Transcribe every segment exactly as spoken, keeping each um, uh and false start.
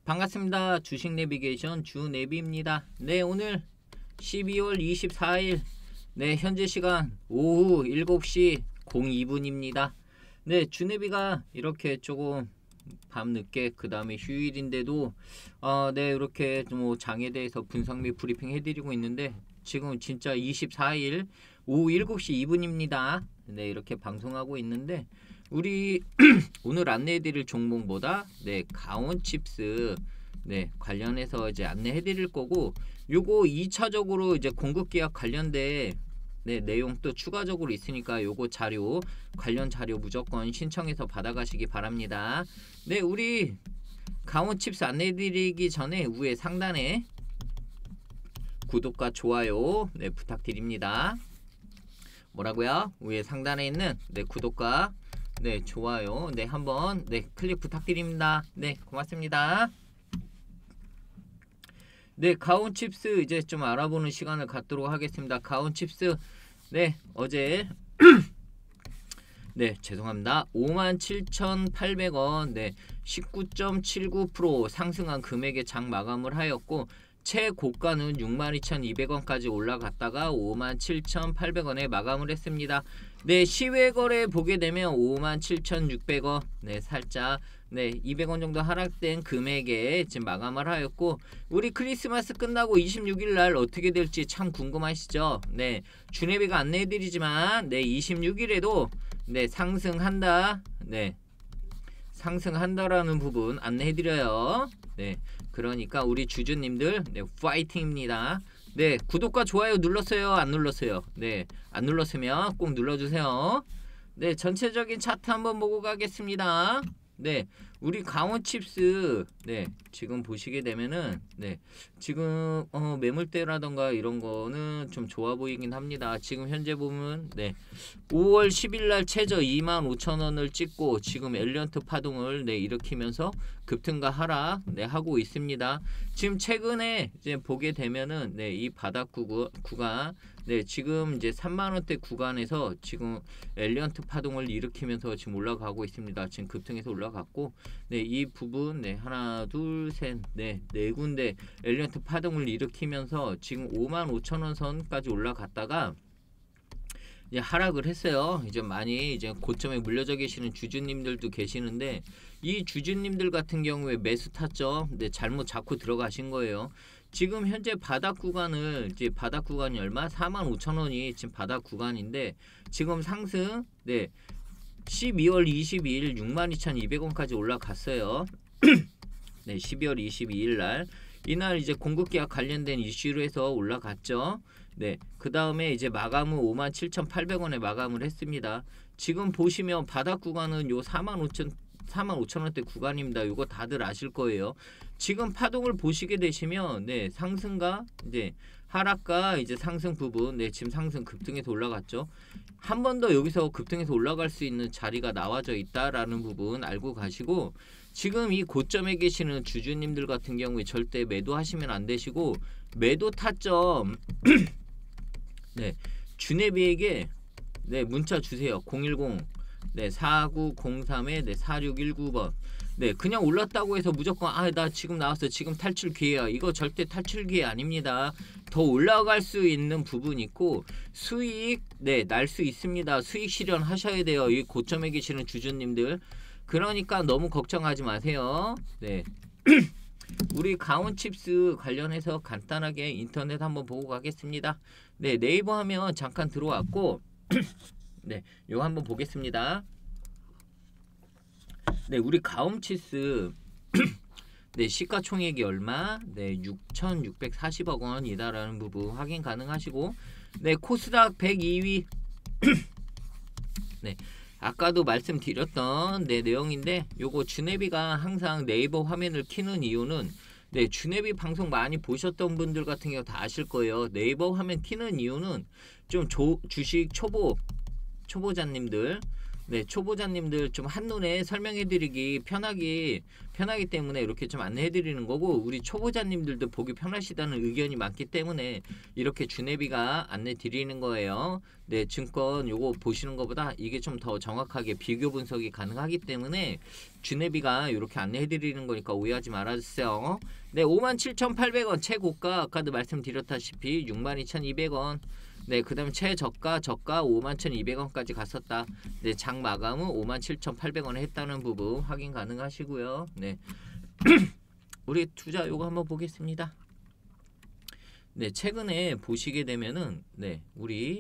반갑습니다. 주식 내비게이션 주내비입니다. 네, 오늘 십이월 이십사일 네, 현재 시간 오후 일곱 시 공이 분입니다. 네, 주내비가 이렇게 조금 밤늦게 그 다음에 휴일인데도 어, 네, 이렇게 뭐 장에 대해서 분석 및 브리핑 해드리고 있는데 지금 진짜 이십사일 오후 일곱 시 이 분입니다. 네, 이렇게 방송하고 있는데 우리 오늘 안내해드릴 종목보다 네 가온칩스 네 관련해서 이제 안내해드릴 거고, 요거 이 차적으로 이제 공급계약 관련된 네 내용 또 추가적으로 있으니까 요거 자료 관련 자료 무조건 신청해서 받아가시기 바랍니다. 네, 우리 가온칩스 안내해드리기 전에 위에 상단에 구독과 좋아요 네 부탁드립니다. 뭐라고요? 위에 상단에 있는 네 구독과 네 좋아요 네 한번 네 클릭 부탁드립니다. 네, 고맙습니다. 네, 가온칩스 이제 좀 알아보는 시간을 갖도록 하겠습니다. 가온칩스 네 어제 네 죄송합니다. 오만 칠천팔백 원 네 십구 점 칠구 퍼센트 상승한 금액의 장 마감을 하였고, 최고가는 육만 이천이백 원까지 올라갔다가 오만 칠천팔백 원에 마감을 했습니다. 네, 시외 거래 보게 되면 오만 칠천육백 원 네 살짝 네 이백 원 정도 하락된 금액에 지금 마감을 하였고, 우리 크리스마스 끝나고 이십육일 날 어떻게 될지 참 궁금하시죠? 네, 주내비가 안내해 드리지만 네 이십육일에도 네 상승한다 네 상승한다라는 부분 안내해 드려요. 네, 그러니까 우리 주주님들 네 파이팅입니다. 네, 구독과 좋아요 눌렀어요? 안 눌렀어요? 네, 안 눌렀으면 꼭 눌러주세요. 네, 전체적인 차트 한번 보고 가겠습니다. 네, 우리 가온칩스 네 지금 보시게 되면은 네 지금 어 매물대라던가 이런 거는 좀 좋아 보이긴 합니다. 지금 현재 보면 네 오월 십일 날 최저 이만 오천 원을 찍고 지금 엘리언트 파동을 네 일으키면서 급등과 하락 네 하고 있습니다. 지금 최근에 이제 보게 되면은 네 이 바닥 구구, 구간 네 지금 이제 삼만 원대 구간에서 지금 엘리언트 파동을 일으키면서 지금 올라가고 있습니다. 지금 급등해서 올라갔고, 네 이 부분 네 하나 둘 셋 네 네 군데 엘리언트 파동을 일으키면서 지금 오만 오천 원 선까지 올라갔다가 이제 하락을 했어요. 이제 많이 이제 고점에 물려져 계시는 주주님들도 계시는데, 이 주주님들 같은 경우에 매수 타점 네 잘못 잡고 들어가신 거예요. 지금 현재 바닥 구간을 이제 바닥 구간이 얼마? 사만 오천 원이 지금 바닥 구간인데 지금 상승 네 십이월 이십이일 육만 이천이백 원까지 올라갔어요. 네, 십이월 이십이일 날 이날 이제 공급계약 관련된 이슈로 해서 올라갔죠. 네, 그 다음에 이제 마감은 오만 칠천팔백 원에 마감을 했습니다. 지금 보시면 바닥 구간은 요 사만 오천 원대 구간입니다. 이거 다들 아실 거예요. 지금 파동을 보시게 되시면 네 상승과 이제 하락과 이제 상승 부분 네 지금 상승 급등해서 올라갔죠. 한 번 더 여기서 급등해서 올라갈 수 있는 자리가 나와져 있다라는 부분 알고 가시고, 지금 이 고점에 계시는 주주님들 같은 경우에 절대 매도하시면 안 되시고, 매도 타점 네 주내비에게 네 문자 주세요. 공일공 네 사구공삼에 네 사육일구 번. 네, 그냥 올랐다고 해서 무조건 아 나 지금 나왔어 지금 탈출 기회야, 이거 절대 탈출 기회 아닙니다. 더 올라갈 수 있는 부분이 있고 수익 네 날 수 있습니다. 수익 실현하셔야 돼요, 이 고점에 계시는 주주님들. 그러니까 너무 걱정하지 마세요. 네 우리 가온칩스 관련해서 간단하게 인터넷 한번 보고 가겠습니다. 네, 네이버 하면 잠깐 들어왔고 네 요거 한번 보겠습니다. 네, 우리 가온칩스 네 시가총액이 얼마? 네 육천육백사십억 원이다라는 부분 확인 가능하시고, 네 코스닥 백이 위 네 아까도 말씀드렸던 네 내용인데, 요거 주내비가 항상 네이버 화면을 키는 이유는 네 주내비 방송 많이 보셨던 분들 같은 경우 다 아실 거예요. 네이버 화면 키는 이유는 좀 조, 주식 초보 초보자님들 네, 초보자님들 좀 한눈에 설명해드리기 편하기 편하기 때문에 이렇게 좀 안내해드리는 거고, 우리 초보자님들도 보기 편하시다는 의견이 많기 때문에 이렇게 주네비가 안내드리는 거예요. 네, 증권 요거 보시는 것보다 이게 좀 더 정확하게 비교 분석이 가능하기 때문에 주네비가 이렇게 안내해드리는 거니까 오해하지 말아주세요. 네, 오만 칠천팔백 원 최고가 아까도 말씀드렸다시피 육만 이천이백 원. 네, 그 다음에 최저가 저가 오만 천이백 원까지 갔었다. 네, 장 마감은 오만 칠천팔백 원에 했다는 부분 확인 가능하시고요. 네, 우리 투자 요거 한번 보겠습니다. 네, 최근에 보시게 되면은 네, 우리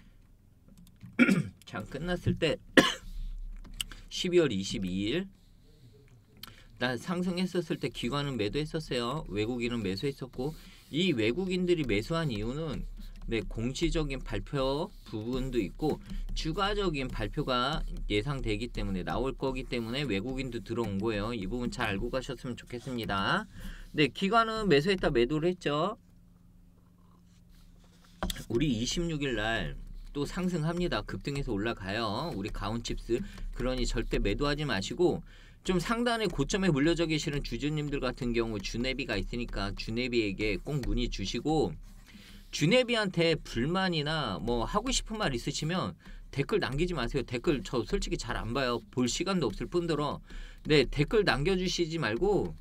장 끝났을 때 십이월 이십이일 나 상승했었을 때 기관은 매도했었어요. 외국인은 매수했었고, 이 외국인들이 매수한 이유는 네, 공시적인 발표 부분도 있고 추가적인 발표가 예상되기 때문에 나올 거기 때문에 외국인도 들어온 거예요. 이 부분 잘 알고 가셨으면 좋겠습니다. 네, 기관은 매수했다 매도를 했죠. 우리 이십육일 날 또 상승합니다. 급등해서 올라가요. 우리 가온칩스. 그러니 절대 매도하지 마시고, 좀 상단의 고점에 물려져 계시는 주주님들 같은 경우 주네비가 있으니까 주네비에게 꼭 문의 주시고, 주네비한테 불만이나 뭐 하고 싶은 말 있으시면 댓글 남기지 마세요. 댓글 저 솔직히 잘 안 봐요. 볼 시간도 없을 뿐더러. 네, 댓글 남겨주시지 말고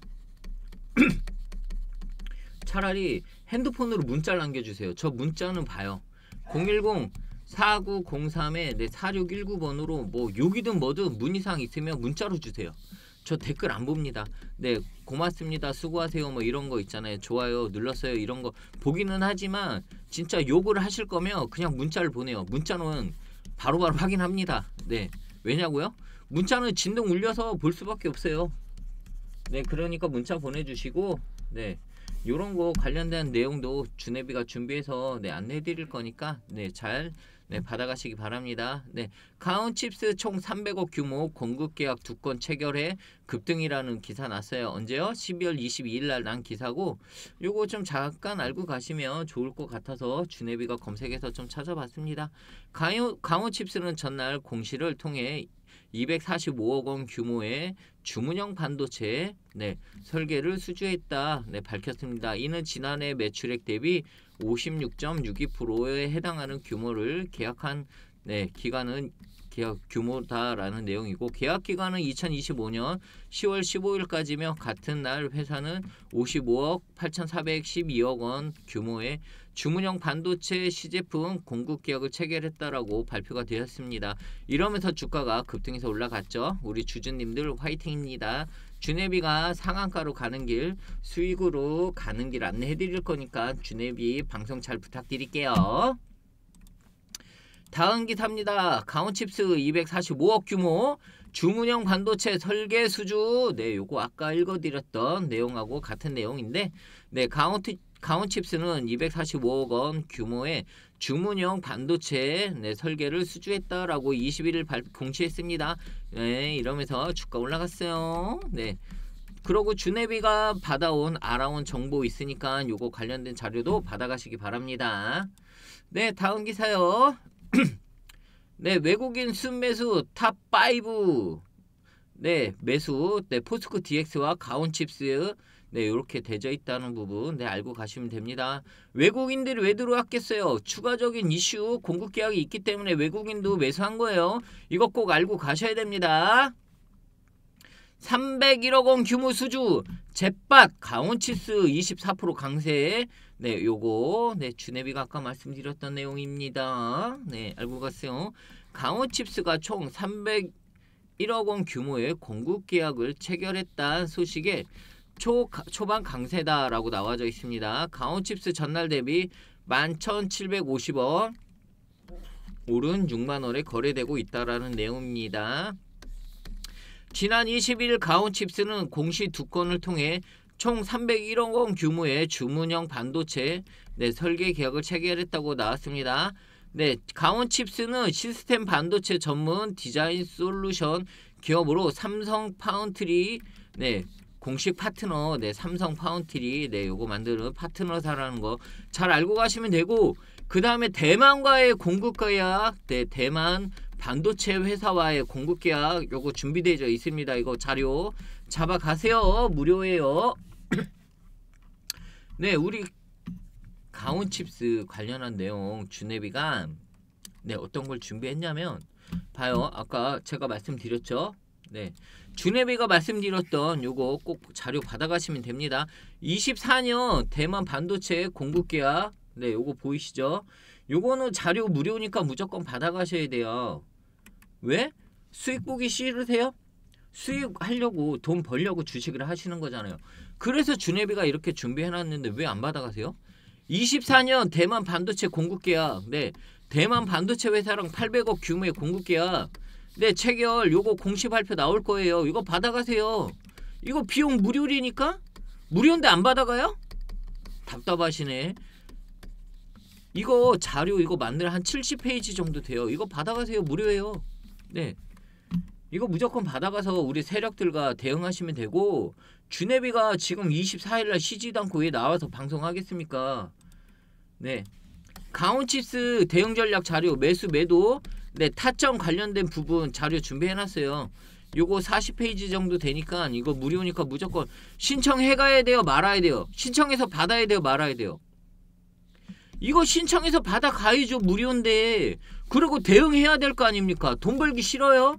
차라리 핸드폰으로 문자를 남겨주세요. 저 문자는 봐요. 공일공 사구공삼에 네, 사육일구 번으로 뭐 욕이든 뭐든 문의사항 있으면 문자로 주세요. 저 댓글 안 봅니다. 네, 고맙습니다, 수고하세요 뭐 이런 거 있잖아요. 좋아요 눌렀어요 이런 거 보기는 하지만 진짜 욕을 하실 거면 그냥 문자를 보내요. 문자는 바로바로 확인합니다. 네, 왜냐고요? 문자는 진동 울려서 볼 수밖에 없어요. 네, 그러니까 문자 보내주시고, 네, 요런 거 관련된 내용도 주네비가 준비해서 네, 안내해 드릴 거니까 네, 잘 네, 받아가시기 바랍니다. 네, 가온칩스 총 삼백억 규모 공급 계약 두 건 체결해 급등이라는 기사 났어요. 언제요? 십이월 이십이일 날 난 기사고, 요거 좀 잠깐 알고 가시면 좋을 것 같아서 주네비가 검색해서 좀 찾아봤습니다. 가온, 가온칩스는 전날 공시를 통해 이백사십오억 원 규모의 주문형 반도체 네, 설계를 수주했다 네, 밝혔습니다. 이는 지난해 매출액 대비 오십육 점 육이 퍼센트에 해당하는 규모를 계약한 네, 기간은 계약 규모다라는 내용이고, 계약 기간은 이천이십오년 시월 십오일까지며 같은 날 회사는 오십오억 팔천사백십이억 원 규모의 주문형 반도체 시제품 공급 계약을 체결했다라고 발표가 되었습니다. 이러면서 주가가 급등해서 올라갔죠. 우리 주주님들 화이팅입니다. 주네비가 상한가로 가는 길, 수익으로 가는 길 안내해 드릴 거니까 주네비 방송 잘 부탁드릴게요. 다음 기사입니다. 가온칩스 이백사십오억 규모 주문형 반도체 설계 수주. 네, 요거 아까 읽어드렸던 내용하고 같은 내용인데, 네, 가온 가온칩스는 이백사십오억 원 규모의 주문형 반도체 네, 설계를 수주했다라고 이십일일 발, 공시했습니다. 네, 이러면서 주가 올라갔어요. 네. 그러고 주네비가 받아온 알아온 정보 있으니까 요거 관련된 자료도 받아가시기 바랍니다. 네, 다음 기사요. 네, 외국인 순매수 탑 파이브 네, 매수 네, 포스코 디엑스와 가온칩스 네, 이렇게 되어 있다는 부분 네, 알고 가시면 됩니다. 외국인들이 왜 들어왔겠어요? 추가적인 이슈 공급 계약이 있기 때문에 외국인도 매수한 거예요. 이거 꼭 알고 가셔야 됩니다. 삼백일억 원 규모 수주 젯밭 가온칩스 이십사 퍼센트 강세. 네, 요거 네, 주네비가 아까 말씀드렸던 내용입니다. 네, 알고 갔어요. 가온칩스가 총 삼백일억 원 규모의 공급 계약을 체결했다는 소식에 초, 초반 강세다라고 나와져 있습니다. 가온칩스 전날 대비 만 천칠백오십 원 오른 육만 원에 거래되고 있다라는 내용입니다. 지난 이십일 가온칩스는 공시 두 건을 통해 총 삼백일억 원 규모의 주문형 반도체 네, 설계 계약을 체결했다고 나왔습니다. 네, 가온칩스는 시스템 반도체 전문 디자인 솔루션 기업으로 삼성 파운트리 네, 공식 파트너 네, 삼성 파운트리 네, 요거 만드는 파트너사라는 거 잘 알고 가시면 되고, 그 다음에 대만과의 공급 계약 네, 대만 반도체 회사와의 공급 계약 요거 준비되어 있습니다. 이거 자료 잡아가세요. 무료예요. 네, 우리 가온칩스 관련한 내용 주네비가 네 어떤 걸 준비했냐면 봐요. 아까 제가 말씀드렸죠. 네, 주네비가 말씀드렸던 요거 꼭 자료 받아가시면 됩니다. 이십사 년 대만 반도체 공급 계약 네 요거 보이시죠? 요거는 자료 무료니까 무조건 받아가셔야 돼요. 왜? 수익 보기 싫으세요? 수익 하려고 돈 벌려고 주식을 하시는 거잖아요. 그래서 주네비가 이렇게 준비해놨는데 왜 안 받아가세요? 이십사 년 대만 반도체 공급 계약 네 대만 반도체 회사랑 팔백억 규모의 공급 계약 네 체결 요거 공시 발표 나올 거예요. 이거 받아가세요. 이거 비용 무료리니까 무료인데 안 받아가요? 답답하시네. 이거 자료 이거 만들 한 칠십 페이지 정도 돼요. 이거 받아가세요. 무료예요. 네, 이거 무조건 받아가서 우리 세력들과 대응하시면 되고 주네비가 지금 이십사 일날 쉬지도 않고 왜 나와서 방송하겠습니까? 네, 가온칩스 대응 전략 자료 매수 매도 네 타점 관련된 부분 자료 준비해놨어요. 요거 사십 페이지 정도 되니까 이거 무료니까 무조건 신청해가야 돼요. 말아야 돼요. 신청해서 받아야 돼요. 말아야 돼요. 이거 신청해서 받아가야죠. 무료인데. 그리고 대응해야 될 거 아닙니까? 돈 벌기 싫어요?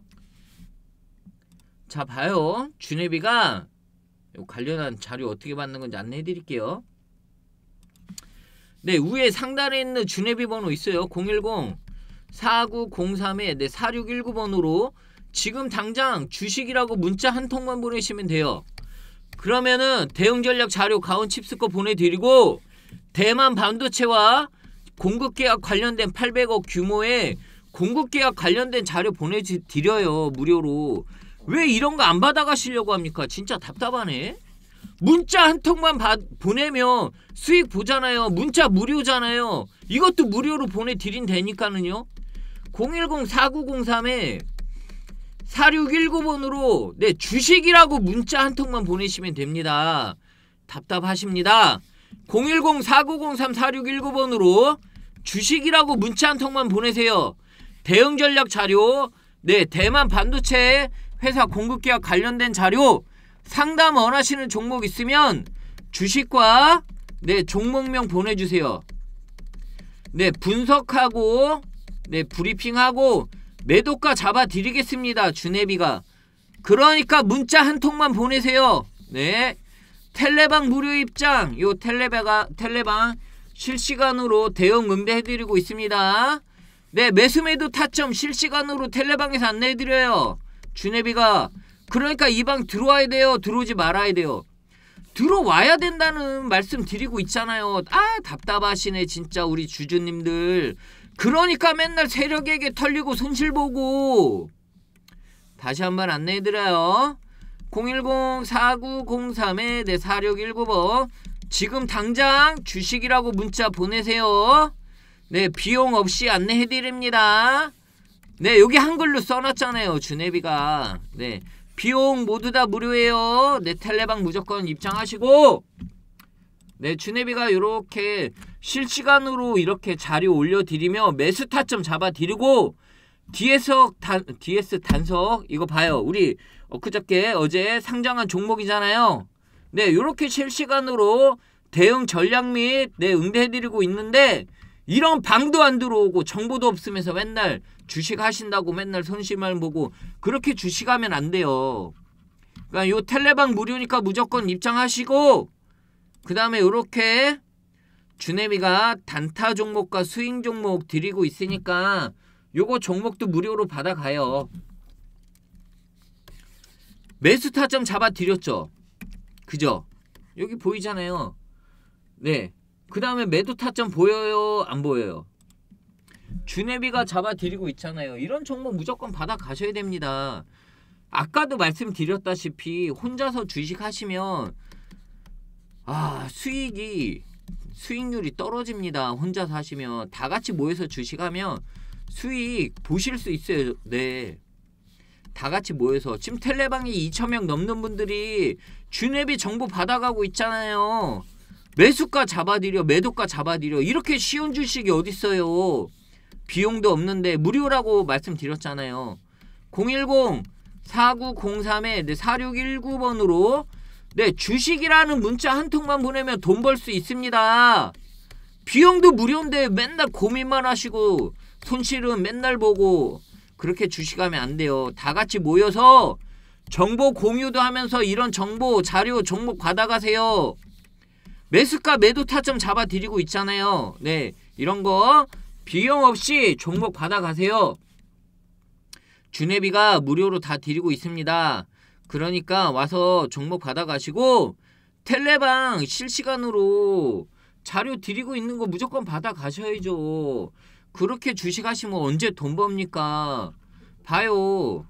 자 봐요. 주네비가 관련한 자료 어떻게 받는 건지 안내해 드릴게요. 네, 위에 상단에 있는 주네비 번호 있어요. 공일공 사구공삼 네, 사육일구 번으로 지금 당장 주식이라고 문자 한 통만 보내시면 돼요. 그러면은 대응 전략 자료 가온칩스 거 보내드리고 대만 반도체와 공급계약 관련된 팔백억 규모의 공급계약 관련된 자료 보내드려요. 무료로. 왜 이런 거 안 받아가시려고 합니까? 진짜 답답하네. 문자 한 통만 받, 보내면 수익 보잖아요. 문자 무료잖아요. 이것도 무료로 보내드린다니까는요. 공일공 사구공삼 사육일구 번으로 네 주식이라고 문자 한 통만 보내시면 됩니다. 답답하십니다. 공일공 사구공삼 사육일구 번으로 주식이라고 문자 한 통만 보내세요. 대응 전략 자료 네 대만 반도체 회사 공급계약 관련된 자료 상담 원하시는 종목 있으면 주식과 네 종목명 보내주세요. 네 분석하고 네 브리핑하고 매도가 잡아드리겠습니다. 주네비가. 그러니까 문자 한 통만 보내세요. 네 텔레방 무료 입장 요 텔레바가 텔레방 실시간으로 대응 응대해드리고 있습니다. 네 매수매도 타점 실시간으로 텔레방에서 안내해드려요. 주네비가. 그러니까 이 방 들어와야 돼요. 들어오지 말아야 돼요. 들어와야 된다는 말씀 드리고 있잖아요. 아 답답하시네 진짜 우리 주주님들. 그러니까 맨날 세력에게 털리고 손실보고. 다시 한번 안내해드려요. 공일공 사구공삼 네 사육일구 번 지금 당장 주식이라고 문자 보내세요. 네 비용 없이 안내해드립니다. 네 여기 한글로 써놨잖아요. 주네비가. 네 비용 모두 다 무료예요. 네 텔레방 무조건 입장하시고 네 주네비가 이렇게 실시간으로 이렇게 자료 올려드리며 매수 타점 잡아드리고 디에스, 단, 디에스 단석 이거 봐요. 우리 엊그저께 어제 상장한 종목이잖아요. 네 이렇게 실시간으로 대응 전략 및 네, 응대해드리고 있는데 이런 방도 안 들어오고 정보도 없으면서 맨날 주식 하신다고 맨날 손실만 보고 그렇게 주식하면 안 돼요. 그러니까 요 텔레방 무료니까 무조건 입장하시고 그 다음에 요렇게 주네비가 단타 종목과 스윙 종목 드리고 있으니까 요거 종목도 무료로 받아가요. 매수 타점 잡아드렸죠. 그죠? 여기 보이잖아요. 네. 그 다음에 매도 타점 보여요? 안 보여요? 주네비가 잡아드리고 있잖아요. 이런 종목 무조건 받아가셔야 됩니다. 아까도 말씀드렸다시피 혼자서 주식 하시면 아 수익이 수익률이 떨어집니다. 혼자서 하시면. 다 같이 모여서 주식하면 수익 보실 수 있어요. 네. 다 같이 모여서 지금 텔레방이 이천 명 넘는 분들이 주네비 정보 받아가고 있잖아요. 매수가 잡아드려 매도가 잡아드려 이렇게 쉬운 주식이 어딨어요. 비용도 없는데 무료라고 말씀드렸잖아요. 공일공 사구공삼 사육일구 번으로 네, 주식이라는 문자 한 통만 보내면 돈 벌 수 있습니다. 비용도 무료인데 맨날 고민만 하시고 손실은 맨날 보고 그렇게 주식하면 안 돼요. 다 같이 모여서 정보 공유도 하면서 이런 정보 자료 종목 받아가세요. 매수가 매도 타점 잡아드리고 있잖아요. 네, 이런 거 비용 없이 종목 받아가세요. 주네비가 무료로 다 드리고 있습니다. 그러니까 와서 종목 받아가시고 텔레방 실시간으로 자료 드리고 있는 거 무조건 받아가셔야죠. 그렇게 주식하시면 언제 돈 법니까? 봐요.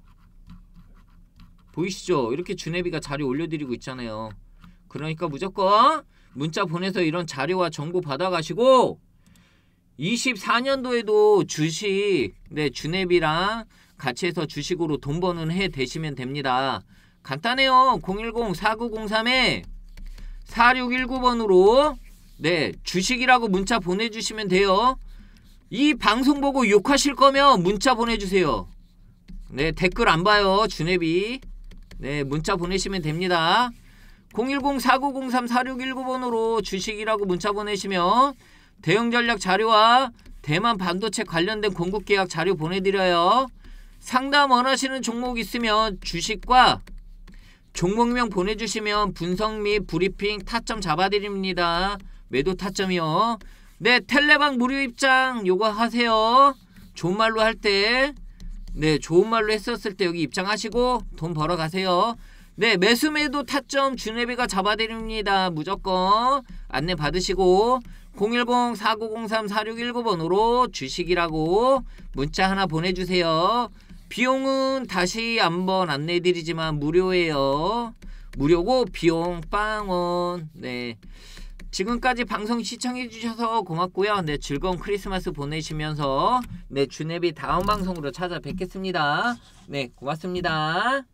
보이시죠? 이렇게 주네비가 자료 올려드리고 있잖아요. 그러니까 무조건 문자 보내서 이런 자료와 정보 받아가시고 이십사 년도에도 주식 네 주네비랑 같이 해서 주식으로 돈 버는 해 되시면 됩니다. 간단해요. 공일공 사구공삼 사육일구 번으로 네 주식이라고 문자 보내주시면 돼요. 이 방송 보고 욕하실 거면 문자 보내주세요. 네, 댓글 안 봐요. 주네비 네 문자 보내시면 됩니다. 공일공 사구공삼 사육일구 번으로 주식이라고 문자 보내시면 대응전략 자료와 대만 반도체 관련된 공급계약 자료 보내드려요. 상담 원하시는 종목 있으면 주식과 종목명 보내주시면 분석 및 브리핑 타점 잡아드립니다. 매도 타점이요. 네, 텔레방 무료 입장 요거 하세요. 좋은 말로 할 때 네 좋은 말로 했었을 때 여기 입장하시고 돈 벌어 가세요. 네, 매수 매도 타점 주네비가 잡아드립니다. 무조건 안내 받으시고 공일공 사구공삼 사육일구 번으로 주식이라고 문자 하나 보내주세요. 비용은 다시 한번 안내해드리지만 무료예요. 무료고 비용 빵원. 네, 지금까지 방송 시청해주셔서 고맙고요. 네, 즐거운 크리스마스 보내시면서 네 주네비 다음 방송으로 찾아뵙겠습니다. 네, 고맙습니다.